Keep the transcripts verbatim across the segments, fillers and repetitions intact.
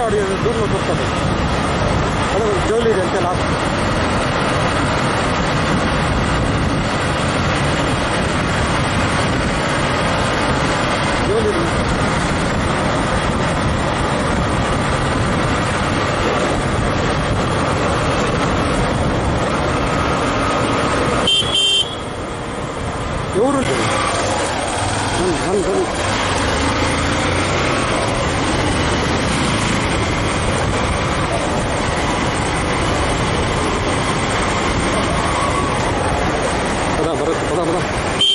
ಅಡಿ ದೂರ ಬರ್ತದೆ ಅದು ಜೋಲಿ ಇದೆ ಅಂತ ಲಾಸ್ಟ್ ಜೋಲಿ ఎవరు పదా భరత్ పదా పదా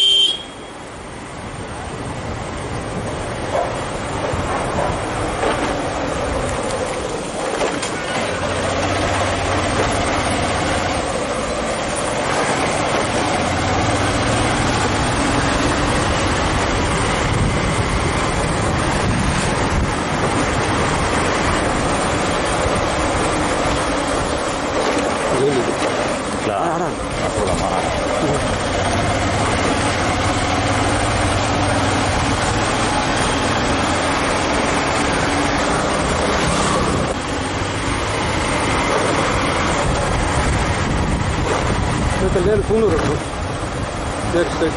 Del Punuro, del State.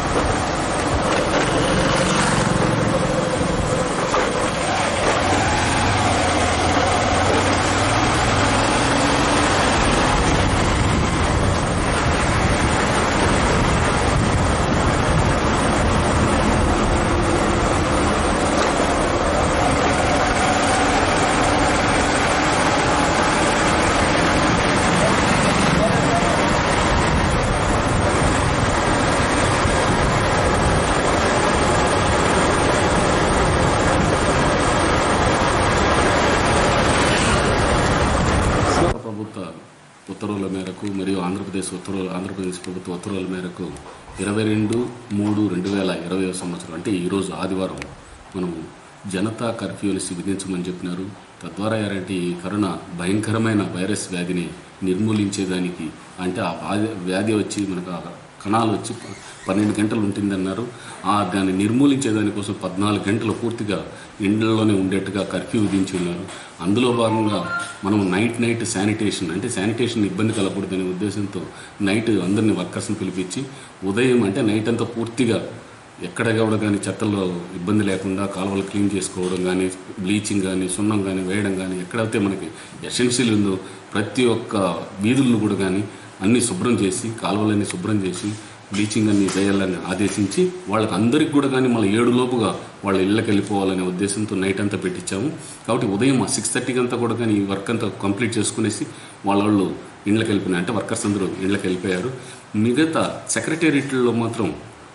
ఉత్తర్వుల మేరకు మరియు ఆంధ్రప్రదేశ్ ఉత్తర్వులు ఆంధ్రప్రదేశ్ ప్రభుత్వ ఉత్తర్వుల మేరకు ఇరవై రెండు మూడు రెండు వేల ఇరవై సంవత్సరం అంటే ఈరోజు ఆదివారం మనము జనతా కర్ఫ్యూని విధించమని చెప్పినారు. తద్వారా ఏంటంటే ఈ కరోనా భయంకరమైన వైరస్ వ్యాధిని నిర్మూలించేదానికి అంటే ఆ వ్యాధి వచ్చి మనకు కణాలు వచ్చి పన్నెండు గంటలు ఉంటుందన్నారు. ఆ దాన్ని నిర్మూలించేదానికోసం పద్నాలుగు గంటలు పూర్తిగా ఇండ్లలోనే ఉండేట్టుగా కర్ఫ్యూ విధించి ఉన్నారు. అందులో భాగంగా మనం నైట్ నైట్ శానిటేషన్ అంటే శానిటేషన్ ఇబ్బంది కలగకూడదనే ఉద్దేశంతో నైట్ అందరినీ వర్కర్స్ని పిలిపించి ఉదయం అంటే నైట్ అంతా పూర్తిగా ఎక్కడ కూడా కానీ చెత్తల్లో ఇబ్బంది లేకుండా కాలువలు క్లీన్ చేసుకోవడం కానీ బ్లీచింగ్ కానీ సున్నం కానీ వేయడం కానీ ఎక్కడైతే మనకి ఎసెన్షియల్ ఉందో ప్రతి ఒక్క వీధులను కూడా కానీ అన్నీ శుభ్రం చేసి కాలువలన్నీ శుభ్రం చేసి బ్లీచింగ్ అన్ని చేయాలని ఆదేశించి వాళ్ళకి అందరికి కూడా కానీ మళ్ళీ ఏడు లోపుగా వాళ్ళ ఇళ్ళకి వెళ్ళిపోవాలనే ఉద్దేశంతో నైట్ అంతా పెట్టించాము. కాబట్టి ఉదయం సిక్స్ థర్టీకి అంతా కూడా కానీ ఈ వర్క్ అంతా కంప్లీట్ చేసుకునేసి వాళ్ళ వాళ్ళు ఇళ్ళకి వెళ్ళిపోయినాయి అంటే వర్కర్స్ అందరూ ఇళ్ళకి వెళ్ళిపోయారు. మిగతా సెక్రటేరియట్లో మాత్రం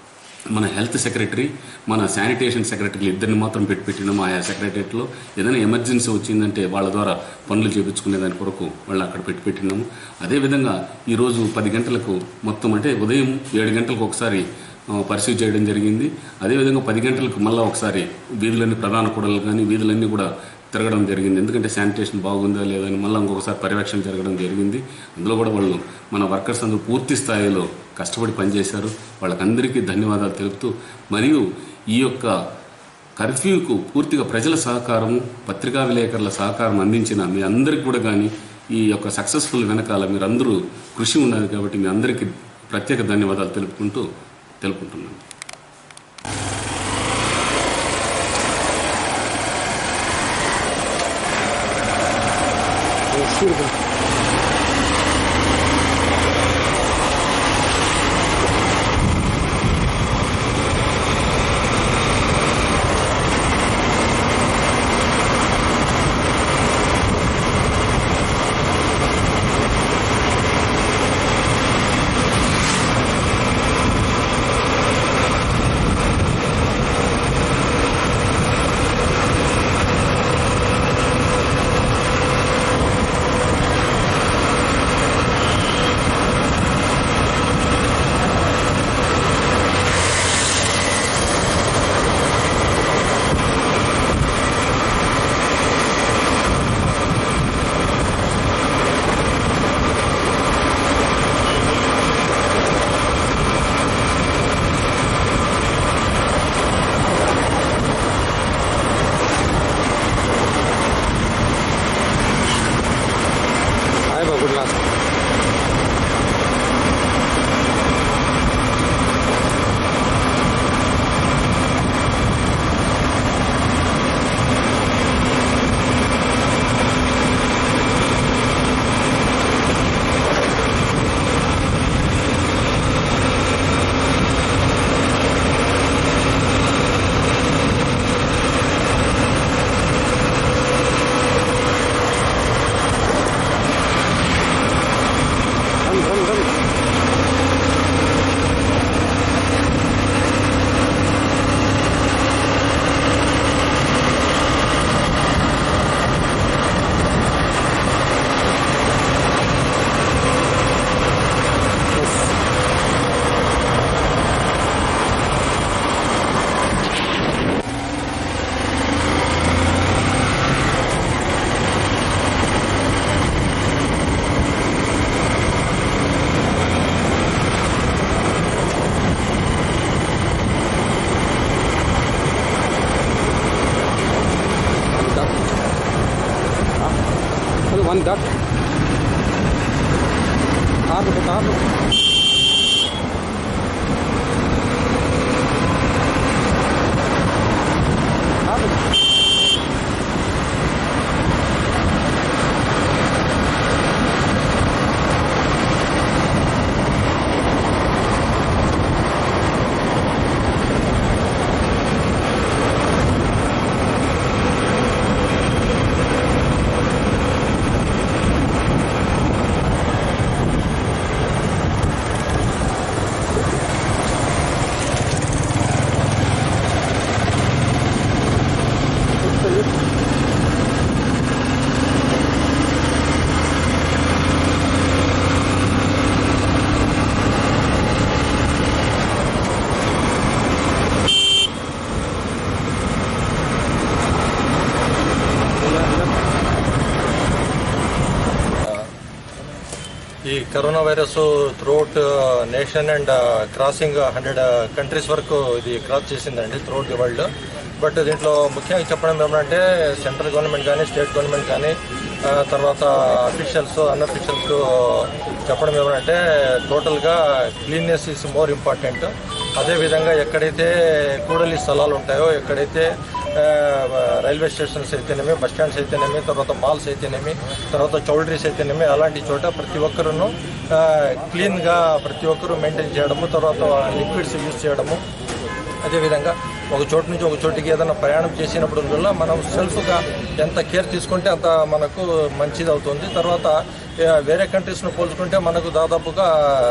మన హెల్త్ సెక్రటరీ మన శానిటేషన్ సెక్రటరీలు ఇద్దరిని మాత్రం పెట్టి పెట్టినాము. ఆయా సెక్రటరియట్లో ఏదైనా ఎమర్జెన్సీ వచ్చిందంటే వాళ్ళ ద్వారా పనులు చేయించుకునే దాని కొరకు వాళ్ళు అక్కడ పెట్టి పెట్టినాము. అదేవిధంగా ఈరోజు పది గంటలకు మొత్తం అంటే ఉదయం ఏడు గంటలకు ఒకసారి పరిశీలి చేయడం జరిగింది. అదేవిధంగా పది గంటలకు మళ్ళీ ఒకసారి వీధులన్నీ ప్రధాన కూడలు కానీ వీధులన్నీ కూడా తిరగడం జరిగింది. ఎందుకంటే శానిటేషన్ బాగుందా లేదని మళ్ళీ ఇంకొకసారి పర్యవేక్షణ జరగడం జరిగింది. అందులో కూడా వాళ్ళు మన వర్కర్స్ అందరూ పూర్తి స్థాయిలో కష్టపడి పనిచేశారు. వాళ్ళకందరికీ ధన్యవాదాలు తెలుపుతూ మరియు ఈ యొక్క కర్ఫ్యూకు పూర్తిగా ప్రజల సహకారము పత్రికా విలేకరుల సహకారం అందించిన మీ అందరికీ కూడా కానీ ఈ యొక్క సక్సెస్ఫుల్ వెనకాల మీరందరూ కృషి ఉన్నది కాబట్టి మీ అందరికీ ప్రత్యేక ధన్యవాదాలు తెలుపుకుంటూ తెలుపుకుంటున్నాను. మన దాట్ తాను తాను ఈ corona virus throughout nation and crossing hundred countries వరకు ఇది క్రాస్ చేసిందండి త్రూఅవుట్ ది వరల్డ్. బట్ దీంట్లో ముఖ్యంగా చెప్పడం ఏమంటే సెంట్రల్ గవర్నమెంట్ కానీ స్టేట్ గవర్నమెంట్ కానీ తర్వాత అఫీషియల్స్ అన్ అఫీషియల్స్ చెప్పడం ఏమంటే టోటల్గా క్లీన్నెస్ ఈజ్ మోర్ ఇంపార్టెంట్. అదేవిధంగా ఎక్కడైతే కూడలి స్థలాలు ఉంటాయో, ఎక్కడైతే రైల్వే స్టేషన్స్ అయితేనేమి, బస్ స్టాండ్స్ అయితేనేమి, తర్వాత మాల్స్ అయితేనేమి, తర్వాత చౌల్ట్రీస్ అయితేనేమి, అలాంటి చోట ప్రతి ఒక్కరూ క్లీన్గా ప్రతి ఒక్కరూ మెయింటైన్ చేయడము, తర్వాత లిక్విడ్స్ యూజ్ చేయడము. అదేవిధంగా ఒక చోటు నుంచి ఒక చోటికి ఏదైనా ప్రయాణం చేసినప్పుడు వల్ల మనం సెల్ఫ్గా ఎంత కేర్ తీసుకుంటే అంత మనకు మంచిది అవుతుంది. తర్వాత వేరే కంట్రీస్ను పోల్చుకుంటే మనకు దాదాపుగా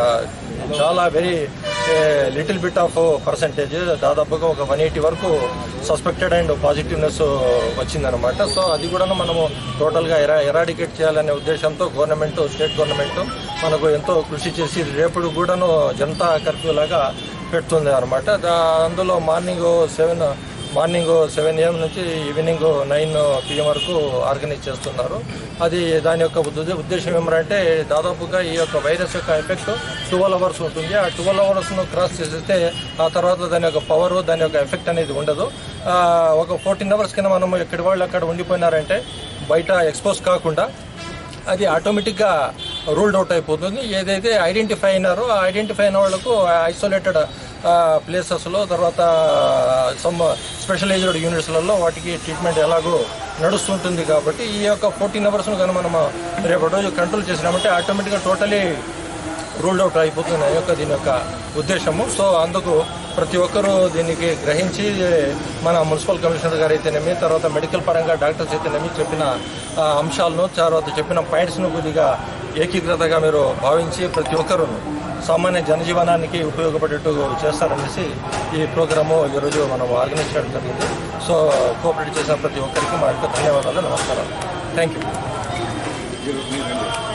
చాలా very little bit of percentage, దాదాపుగా ఒక వన్ ఎయిటీ వరకు సస్పెక్టెడ్ అండ్ పాజిటివ్నెస్ వచ్చిందనమాట. సో అది కూడా మనము టోటల్గా ఎరా ఎరాడికేట్ చేయాలనే ఉద్దేశంతో గవర్నమెంట్, స్టేట్ గవర్నమెంట్ మనకు ఎంతో కృషి చేసి రేపు కూడాను జనతా కర్ఫ్యూ లాగా పెడుతుంది అనమాట. అందులో morning seven morning seven AM నుంచి ఈవినింగ్ నైన్ పిఎం వరకు ఆర్గనైజ్ చేస్తున్నారు. అది దాని యొక్క ఉద్దేశం ఏమంటే దాదాపుగా ఈ యొక్క వైరస్ యొక్క ఎఫెక్ట్ ట్వెల్వ్ అవర్స్ ఉంటుంది. ఆ ట్వెల్వ్ అవర్స్ను క్రాస్ చేసేస్తే ఆ తర్వాత దాని యొక్క పవర్, దాని యొక్క ఎఫెక్ట్ అనేది ఉండదు. ఒక ఫోర్టీన్ అవర్స్ కింద మనం ఎక్కడి వాళ్ళు అక్కడ ఉండిపోయినారంటే బయట ఎక్స్పోజ్ కాకుండా అది ఆటోమేటిక్గా రూల్డ్ అవుట్ అయిపోతుంది. ఏదైతే ఐడెంటిఫై అయినారో ఆ ఐడెంటిఫై అయిన వాళ్లకు ఐసోలేటెడ్ ప్లేసెస్లో, తర్వాత సమ్ స్పెషలైజ్డ్ యూనిట్స్లలో వాటికి ట్రీట్మెంట్ ఎలాగో నడుస్తుంటుంది. కాబట్టి ఈ యొక్క ఫోర్టీన్ అవర్స్ను కానీ మనం రేపటి రోజు కంట్రోల్ చేసినామంటే ఆటోమేటిక్గా టోటలీ రూల్డ్ అవుట్ అయిపోతుంది ఈ యొక్క దీని యొక్క ఉద్దేశము. సో అందుకు ప్రతి ఒక్కరూ దీనికి గ్రహించి మన మున్సిపల్ కమిషనర్ గారు అయితేనేమి, తర్వాత మెడికల్ పరంగా డాక్టర్స్ అయితేనేమి చెప్పిన అంశాలను, తర్వాత చెప్పిన పాయింట్స్ను కొద్దిగా ఏకీకృతగా మీరు భావించి ప్రతి ఒక్కరూ సామాన్య జనజీవనానికి ఉపయోగపడేట్టు చేస్తారనేసి ఈ ప్రోగ్రాము ఈరోజు మనం ఆర్గనైజ్ చేయడం జరిగింది. సో కోఆపరేట్ చేసిన ప్రతి ఒక్కరికి మా యొక్క ధన్యవాదాలు, నమస్కారాలు. Thank you.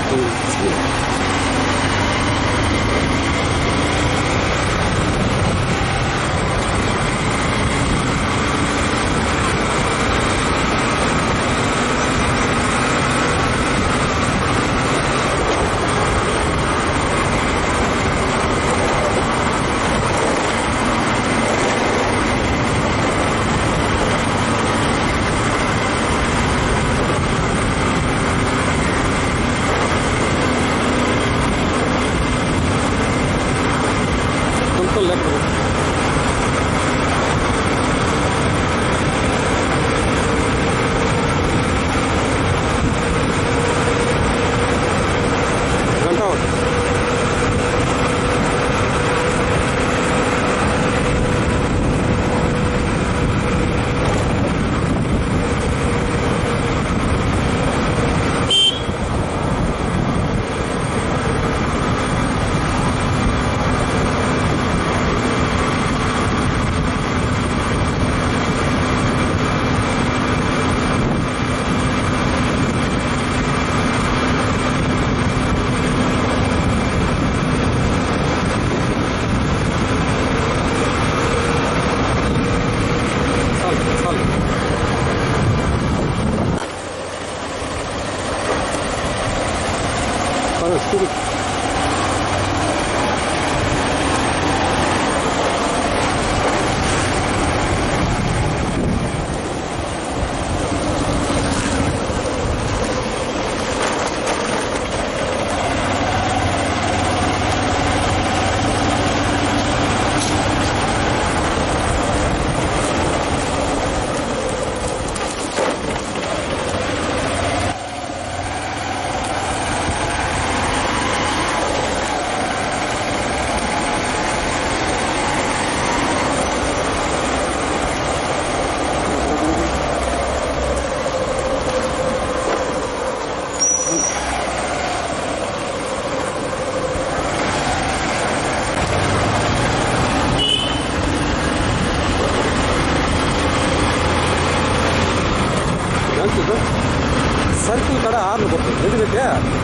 ಸರ್ಕಲ್ ಕಡೆ ಆರ್ಲು ಬರ್ತದೆ ಎದುರಿಗೆ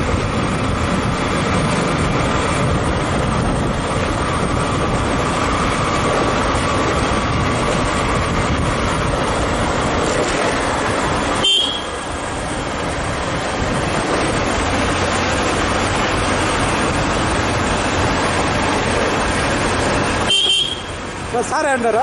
సార్ అంటారా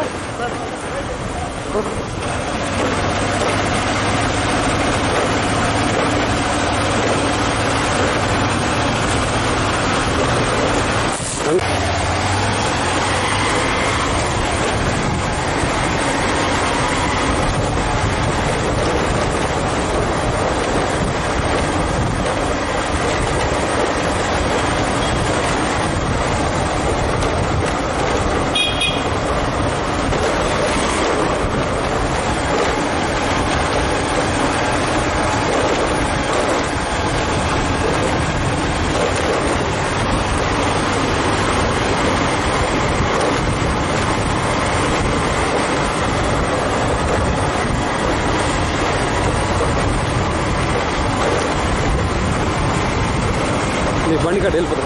బండి కట్ట వెళ్ళిపోతాం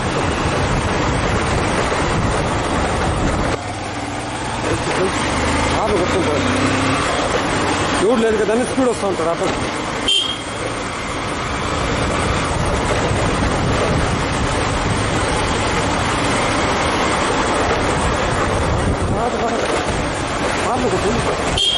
ఆరు కొట్టుకుంటారు రోడ్ లేదు కదా స్పీడ్ వస్తూ ఉంటారు అప్పుడు ఆరు కొట్టు